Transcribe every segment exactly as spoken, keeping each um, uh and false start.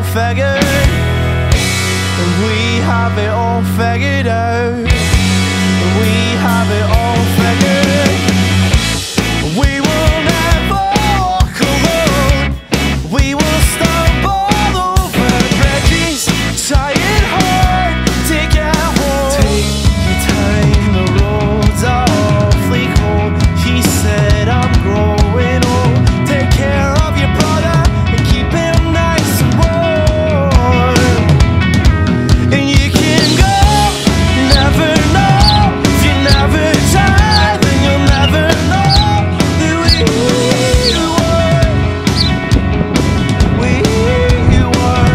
all figured, and we have it all figured out. We have it all figured. We will never walk alone. We will stumble over bridges, trying hard to get home. Take your time, the roads are awfully cold. She said I'm growing old. Take care of your brother and keep him nice and warm. And you can go, never know. If you never try, then you'll never know that we were, we were.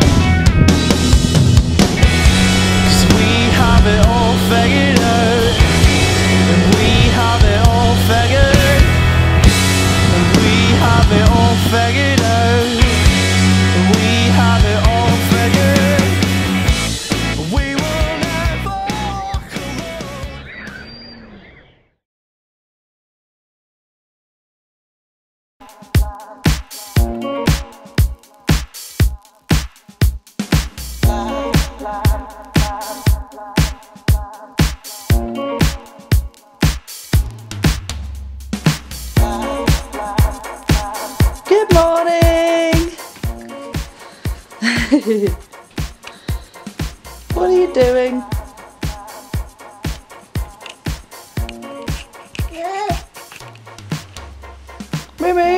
'Cause we have it all figured out, and we have it all figured, and we have it all figured out, and we have it all figured. We will never walk alone. Good morning. What are you doing? Mimi?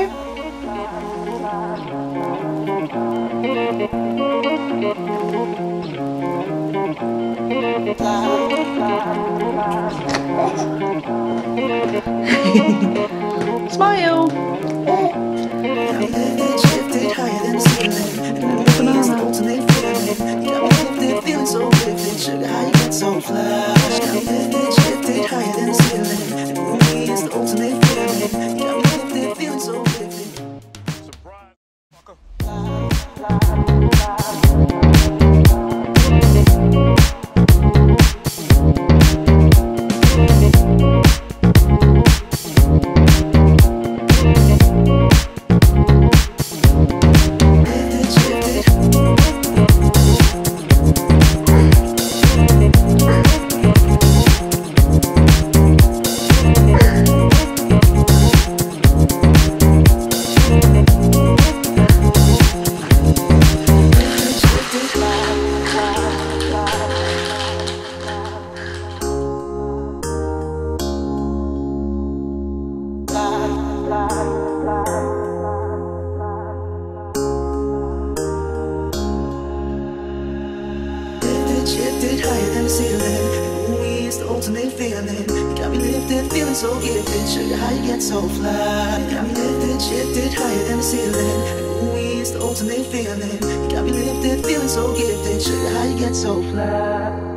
Smile. Shifted higher than the ceiling, and the is the ultimate feeling. Got me lifted, feeling so vivid. Sugar, how you get so fly? Got me lifted, shifted higher than the ceiling, and the is the ultimate feeling. Got me lifted, feeling so vivid. Shifted higher than the ceiling, and we is the ultimate feeling. You got me lifted, feeling so gifted. Sugar, how you get so fly? You got me lifted, shifted higher than the ceiling, and we is the ultimate feeling. You got me lifted, feeling so gifted. Sugar, how you get so fly?